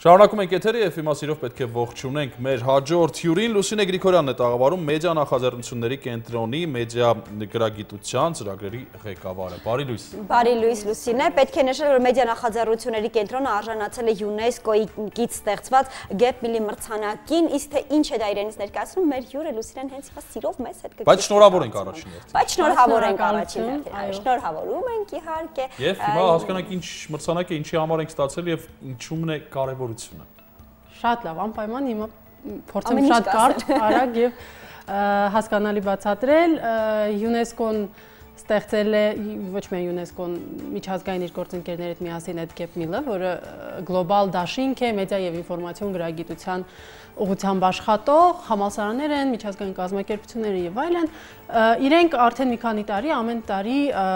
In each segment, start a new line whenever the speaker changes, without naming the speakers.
Շարունակում ենք եթերը և հիմա սիրով պետք է ողջունենք մեր հաջորդ հյուրին Լուսինե Գրիգորյանն է տաղավարում մեդիա նախաձեռնությունների կենտրոնի մեդիա գրագիտության ծրագրերի ղեկավարը։ Բարի լույս։
Բարի լույս Լուսինե, պետք է նշել, որ մեդիա նախաձեռնությունների կենտրոնը արժանացել է ՅՈՒՆԵՍԿՕ-ից ստեղծված Gap Milli մրցանակին, իսկ թե ինչ է դա իրենից ներկայացնում, մեր հյուրը Լուսինեն հենց հիմա սիրով մեզ հետ
Բայց շնորհավոր ենք առաջին հերթին։
Բայց շնորհավոր ենք առաջին հերթին, շնորհավորում ենք իհարկե։
Եվ հիմա հասկանանք ինչ մրցանակ է, ինչի համար ենք ստացել եւ ինչումն է կարևորությունը։
Շատ լավ, անպայման հիմա փորձեմ շատ կարճ, արագ եւ հասկանալի բացատրել։ ՅՈՒՆԵՍԿՕ-ն ստեղծել է ոչ միայն ՅՈՒՆԵՍԿՕ-ն միջազգային իր գործընկերների հետ միասին այդ Gap Mill-ը, որը գլոբալ դաշինք է մեդիա եւ ինֆորմացիոն գրագիտության ուղղությամբ աշխատող համալսարաններ են, միջազգային կազմակերպություններ եւ այլն։ Իրենք արդեն մի քանի տարի ամեն տարի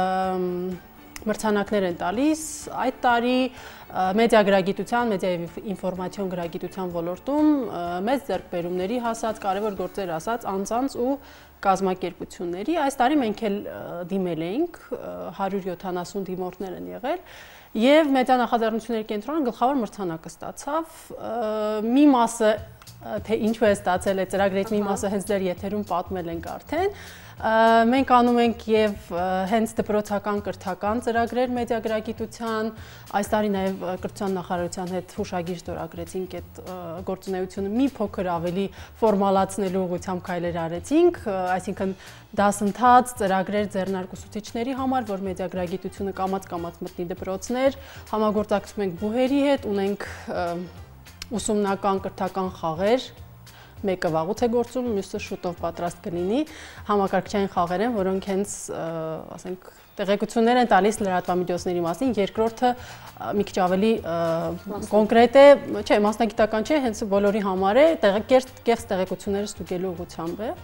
մրցանակներ են տալիս, այդ տարի մեդիա գրագիտության, մեդիա եւ ինֆորմացիոն գրագիտության ոլորտում մեծ ձեռքբերումների հասած, կարևոր գործեր ասած անձանց ու կազմակերպությունների։ Այս տարի մենք էլ դիմել էինք, 170 դիմորդներ են եղել եւ մեդիա նախաձեռնությունների կենտրոնը գլխավոր մրցանակը ստացավ։ Մի մասը թե ինչու է ստացել այդ ծրագրից մի մասը հենց դեռ եթերում պատմել ենք արդեն։ Մենք անում ենք եւ հենց դպրոցական կրթական ծրագրեր մեդիա գրագիտության, այս տարի նաեւ կրթության նախարարության հետ հուշագիր ստորագրեցինք այդ գործունեությունը մի փոքր ավելի ֆորմալացնելու ուղղությամբ քայլեր արեցինք, այսինքն դասընթաց ծրագրեր ձեռնարկուսուցիչների համար, որ մեդիա գրագիտությունը կամաց մտնի դպրոցներ, համագործակցում ենք բուհերի հետ, ունենք ուսումնական կրթական խաղեր, մեկը վաղուց է գործում, մյուսը շուտով պատրաստ կլինի, համակարգչային խաղեր են, որոնք հենց, ասենք, տեղեկություններ են տալիս լրատվամիջոցների մասին, երկրորդը մի քիչ ավելի կոնկրետ է, չէ, մասնագիտական չէ, հենց բոլորի համար է, կեղծ տեղեկությունները ստուգելու ուղղությամբ է։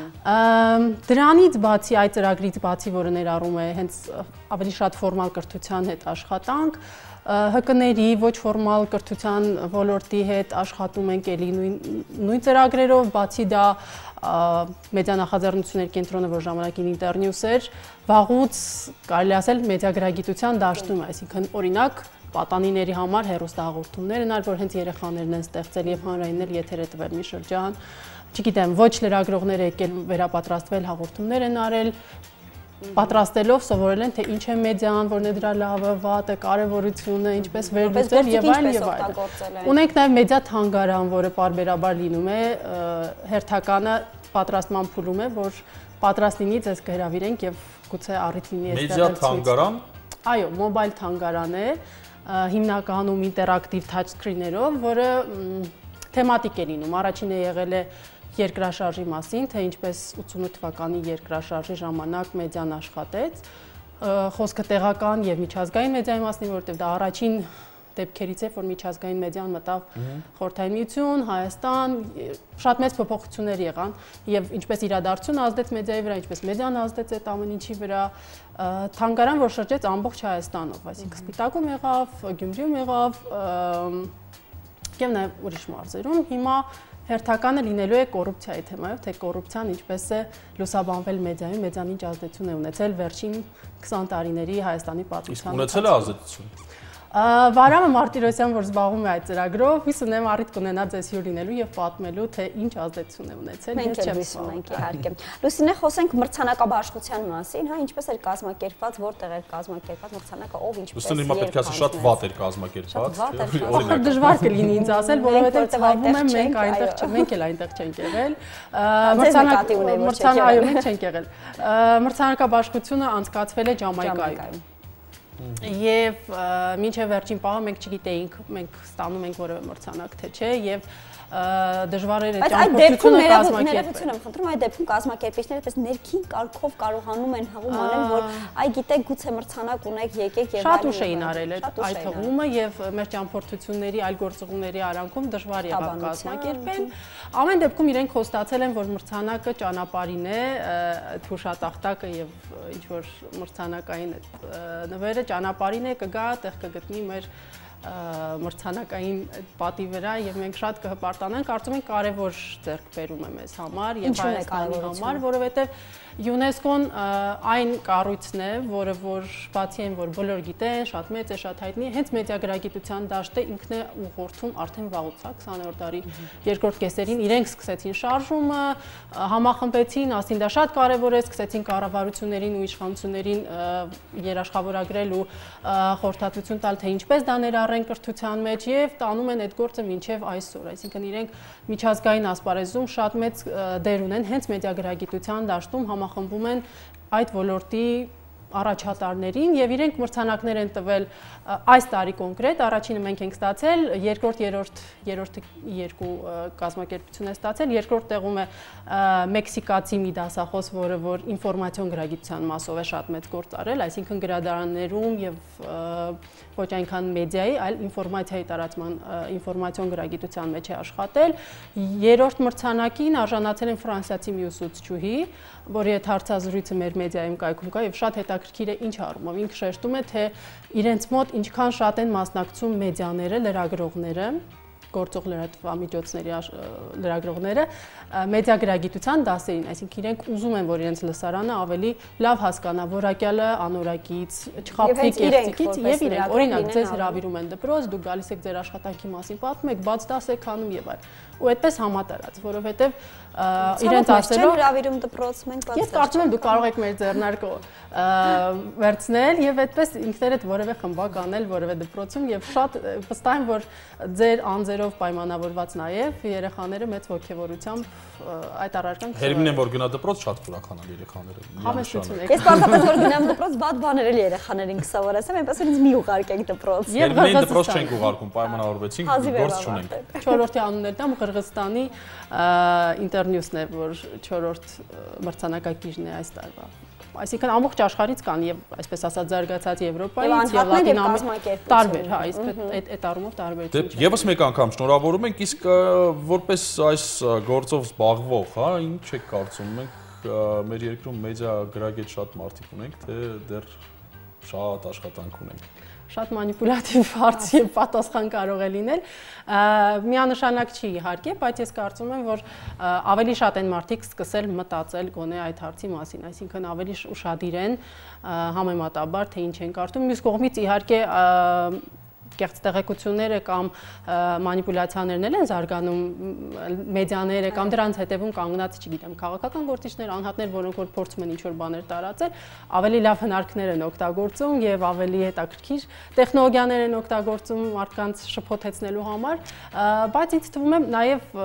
Դրանից բացի, այդ ծրագրից բացի, որը ներառում է հենց ավելի շատ ֆորմալ կրթության հետ աշխատանք, ՀԿ-ների ոչ ֆորմալ կրթության ոլորտի հետ աշխատում ենք էլի նույն ծրագրերով, բացի դա մեդիա նախաձեռնությունների կենտրոնը, որ ժամանակին Ինտերնյուս էր, վաղուց կարելի ասել մեդիա գրագիտության դաշտում, այսինքն օրինակ պատանիների համար հեռուստահաղորդումներ են արել, որ հենց երեխաներն են ստեղծել եւ հանրայինն էլ եթեր է տվել մի շրջան, չգիտեմ, ոչ լրագրողներ եկել վերապատրաստվել հաղորդումներ են արել, պատրաստելով սովորել են թե ինչ է մեդիան, որն է դրա լավը, վատը, կարևորությունը, ինչպես վերլուծել եւ այլն։ Ունենք նաեւ մեդիա թանգարան, որը պարբերաբար լինում է, հերթականը պատրաստման փուլում է, որ պատրաստ լինի ձեզ կհրավիրենք եւ գուցե առիթ լինի այստեղ։
Մեդիա թանգարան։
Այո, մոբայլ թանգարան է, հիմնականում ինտերակտիվ touch screen-երով, որը թեմատիկ է լինում։ Առաջինը եղել է երկրաշարժի մասին, թե ինչպես 88 թվականի երկրաշարժի ժամանակ մեդիան աշխատեց, խոսքը տեղական եւ միջազգային մեդիայի մասին, որովհետեւ դա առաջին դեպքերից է, որ միջազգային մեդիան մտավ Խորհրդային Միություն, Հայաստան, շատ մեծ փոփոխություններ եղան եւ ինչպես իրադարձությունը ազդեց մեդիայի վրա, ինչպես մեդիան ազդեց այդ ամեն ինչի վրա, թանգարան, որ շրջեց ամբողջ Հայաստանով, այսինքն Սպիտակում եղավ, Գյումրիում եղավ եւ նաեւ ուրիշ մարզերում։ Հիմա հերթականը լինելու է կոռուպցիայի թեմայով, թե կոռուպցիան ինչպես է լուսաբանվել մեդիայում, մեդիան ինչ ազդեցություն է ունեցել վերջին 20 տարիների Հայաստանի պատմության։
Իսկ ունեցել է ազդեցություն։
Վարամը Մարտիրոսյան, որ զբաղվում է այդ ծրագրով, հույս ունեմ առիթ կունենա ձեզ հյուր լինելու եւ պատմելու, թե ինչ ազդեցություն է ունեցել։
Մենք էլ հույս ունենք իհարկե։ Լուսինե, խոսենք մրցանակաբաշխության մասին, հա, ինչպես էր կազմակերպված, որտեղ էր կազմակերպված մրցանակը, ով ինչպես։
Ըստ հիմա պետք է ասի շատ վատ էր կազմակերպված։
Օրինակ դժվար կլինի ինձ ասել, որովհետեւ ցավում եմ մենք այնտեղ մենք էլ այնտեղ չենք եղել։ Մրցանակը, այո, մենք չենք եղել։ Մրցանակաբաշխությունը անցկացվել է Ջամայկայում։ Եվ մինչև վերջին պահը մենք չգիտեինք, մենք ստանում ենք որևէ մրցանակ թե չէ եւ դժվար էր ճամփորդությունը կազմակերպել։
Ներողություն եմ խնդրում, այդ դեպքում կազմակերպիչները այդպես ներքին կարգով կարողանում են հղում անել, որ այ գիտեք գուցե մրցանակ ունեք, եկեք եւ
շատ ուշ էին արել այդ հղումը եւ մեր ճամփորդությունների այլ գործողությունների արանքում դժվար եղավ կազմակերպել։ Ամեն դեպքում իրենք խոստացել են, որ մրցանակը ճանապարհին է, թուշատախտակը եւ ինչ որ մրցանակային նվերը ճանապարհին է, կգա, տեղ կգտնի մեր մրցանակային պատի վրա եւ մենք շատ կհպարտանանք, կարծում եմ կարեւոր ձեռքբերում է մեզ համար եւ Հայաստանի համար, որովհետեւ ՅՈՒՆԵՍԿՕ-ն այն կառույցն է, որը որ բացի այն որ բոլոր գիտեն, շատ մեծ է, շատ հայտնի է, հենց մեդիագրագիտության դաշտը ինքն է ուղղորդում արդեն վաղուց, 20-րդ դարի երկրորդ կեսերին իրենք սկսեցին շարժումը, համախմբեցին, ասին դա շատ կարևոր է, սկսեցին կառավարություններին ու իշխանություններին երաշխավորագրել ու խորհրդատվություն տալ, թե ինչպես դա ներառեն կրթության մեջ եւ տանում են այդ գործը մինչեւ այսօր, այսինքն իրենք միջազգային ասպարեզում շատ մեծ դեր ունեն հենց մեդիագրագիտության դաշտում համախմբում են այդ ոլորտի առաջատարներին եւ իրենք մրցանակներ են տվել այս տարի կոնկրետ առաջինը մենք ենք ստացել երրորդը երկու կազմակերպություն է ստացել երկրորդ տեղում է մեքսիկացի մի դասախոս որը որ ինֆորմացիոն գրագիտության մասով է շատ մեծ գործ արել այսինքն գրադարաններում եւ ոչ այնքան մեդիայի այլ ինֆորմացիայի տարածման ինֆորմացիոն գրագիտության մեջ է աշխատել երրորդ մրցանակին արժանացել են ֆրանսիացի մի ուսուցչուհի որի հետ հարցազրույցը մեր մեդիայում կայքում կա եւ շատ հետաքրքիր է ինչ առումով ինքը շեշտում է թե իրենց մոտ ինչքան շատ են մասնակցում մեդիաները, լրագրողները, գործող լրատվամիջոցների լրագրողները մեդիագրագիտության դասերին, այսինքն իրենք ուզում են, որ իրենց լսարանը ավելի լավ հասկանա որակյալը, անորակից, չխաբվի կեղծիկից եւ իրենք օրինակ ձեզ հրավիրում են դպրոց, դուք գալիս եք ձեր աշխատանքի մասին պատմում եք, բաց դաս եք անում եւ այլն։ Ու այդպես համատարած, որովհետեւ իրենց ասելով
հրավիրում դպրոց մենք բաց
ես կարծում եմ դուք կարող եք մեր ձեռնարկը վերցնել եւ այդպես ինքներդ որևէ խմբակ անել որևէ դպրոցում եւ շատ վստահ եմ որ ձեր անձերով պայմանավորված նաեւ երեխաները մեծ ողջավորությամբ այդ առարկան
Հերմին են որ գնա դպրոց շատ կուրականալ երեխաները
համեստություն եք
ես պարզապես որ գնամ դպրոց բադ բաներ էլ երեխաներին կսովորեցեմ այնպես որ ինձ մի ուղարկեք դպրոց
եւ մենք դպրոց չենք ուղարկում պայմանավորվեցինք գործ չունենք
4-րդի անուններ տամ Ղրղստանի Internews-ն է որ 4-րդ մրցանակակիրն է այս տարվա այսինքն ամբողջ աշխարհից կան եւ այսպես ասած զարգացած Եվրոպայից եւ Լատին Ամերիկայից տարբեր, հա, այսպես այդ առումով տարբերություն
է։ Եվս մեկ անգամ շնորհավորում ենք, իսկ որպես այս գործով զբաղվող, հա, ինչ եք կարծում, մենք մեր երկրում մեդիա գրագետ շատ մարդիկ ունենք, թե դեռ շատ աշխատանք ունենք։
Շատ մանիպուլատիվ հարց եւ պատասխան կարող է լինել։ Միանշանակ չի իհարկե, բայց ես կարծում եմ, որ ավելի շատ են մարդիկ սկսել մտածել գոնե այդ հարցի մասին, այսինքն ավելի ուշադիր են համեմատաբար թե ինչ են կարծում։ Մյուս կողմից իհարկե կեղծ տեղեկությունները կամ մանիպուլյացիաներն են զարգանում մեդիաները կամ դրանց հետևում կանգնած, չգիտեմ, քաղաքական գործիչներ, անհատներ, որոնք որ փորձում են ինչ-որ բաներ տարածել, ավելի լավ հնարքներ են օգտագործում եւ ավելի հետաքրքիր տեխնոլոգիաներ են օգտագործում մարդկանց շփոթեցնելու համար, բայց ինձ թվում է նաեւ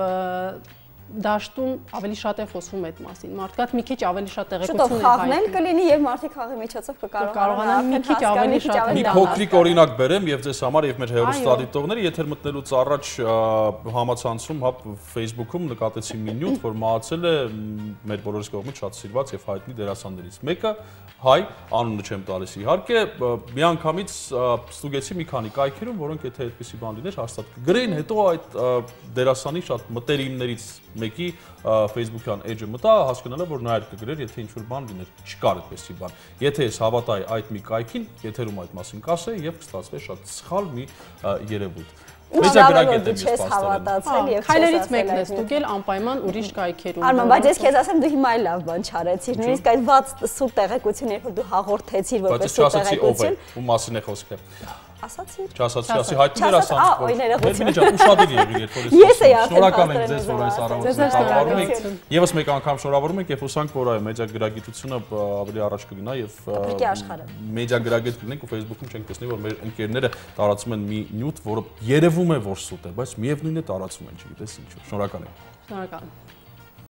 դաշտում ավելի շատ է խոսվում այդ մասին։ Մարդկանց մի քիչ ավելի շատ տեղեկություն
է հայտնի։ Շուտով խաղն կլինի եւ մարդիկ խաղի միջոցով կկարողանան
մի քիչ ավելի շատ
մի փոքրիկ օրինակ բերեմ եւ ձեզ համար եւ մեր հեռուստադիտողների եթեր մտնելուց առաջ համացանցում հա Facebook-ում նկատեցի մի նյութ, որ մահացել է մեր բոլորիս կողմից շատ սիրված եւ հայտնի դերասաններից մեկը, հայ, անունը չեմ տալիս իհարկե, միանգամից ստուգեցի մի քանի կայքերում, որոնք եթե այդպիսի բան լիներ, հաստատ կգրեին, հետո այդ դերասանի շատ մտերիմներից մեկի Facebook-յան էջը մտա, հասկանալով որ նա այդ կգրեր, եթե ինչ-որ բան լիներ, չկար այդպեսի բան։ Եթե ես հավատայի այդ մի կայքին, եթերում այդ մասին կասեի եւ կստացվի շատ սխալ մի երևույթ։
Մեդիագրագետ եմ ես հավատացել եւ
քայլերից մեկն է ստուգել անպայման ուրիշ կայքերում։
Արման, բայց ես քեզ ասեմ դու հիմա էլ լավ բան չարեցիր, նույնիսկ այդ ված սուտ տեղեկություն երբ դու հաղորդեցիր որպես սուտ տեղեկություն։
Ու մասին է խոսքը։
Ասացի։
Չասացի, ասի հայտնի դերասան։
Օй ներողություն։
Ուշադիր եղիր երբ որ
ես
շնորհակալ եմ ձեզ որ այս առավոտը կապարում եք։ Եվս մեկ անգամ շնորհավորում ենք եւ հուսանք որ այո մեդիագրագիտությունը ավելի առաջ կգնա եւ մեդիագրագետ կլինենք ու Facebook-ում չենք տեսնի որ մեր ընկերները տարածում են մի նյութ որը երևում է որ սուտ է բայց միևնույնն է տարածում են չգիտես ինչ։ Շնորհակալ եմ։
Շնորհակալ եմ։